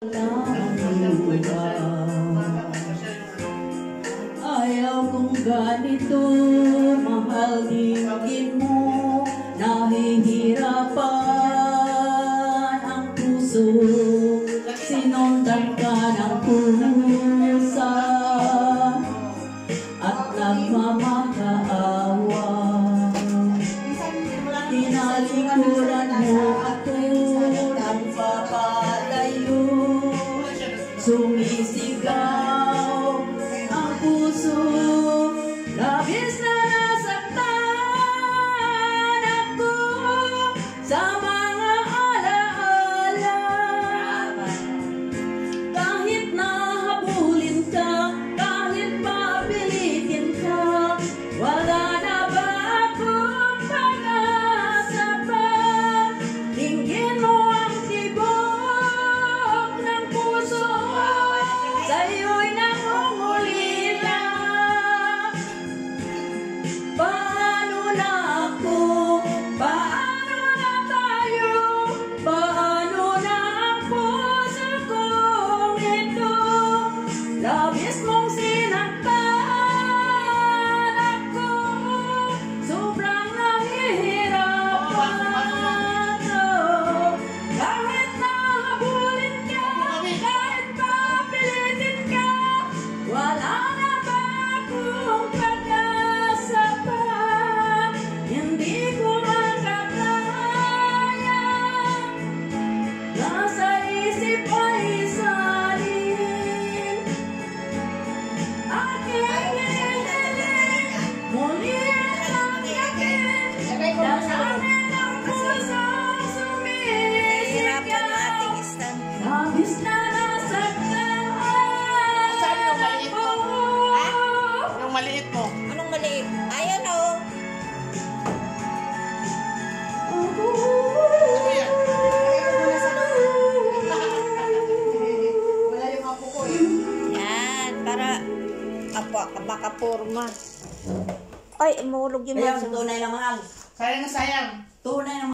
Ayaw kong ganito, mahal tingin mo, nahihirapan ang puso, sinundan ka ng pusa at nagmamakaawa. Tinalikuran mo ako ng papalayo, sumisigaw ang puso, labis na nasaktan ako sa mga alaala. Kahit nahabulin ka, kahit papilitin ka, wala na ba akong pag-asa pa? Tingin mo ang tibok ng puso, sa'yo'y nangungulila. Paano na ako? Paano na tayo? Paano na ang puso kong ito? Labis mong sinaktan ako, sobrang nahihirapan. Kahit nahabulin ka, kahit papilitin ka, wala na ba akong pag-asa pa? Hindi ko makakaya, nasa isip ay salin. Aking hihiling, muli ang yakin, dasanin ang pusong sumisigaw. Labis na nasaktan ako. Yung maliit mo. Anong maliit? Ayan o. Wala yung apo ko eh. Yan, para makapurma. Ay, umulog yung Kaya mga. tunay na mahal. Sayang na sayang. Tunay na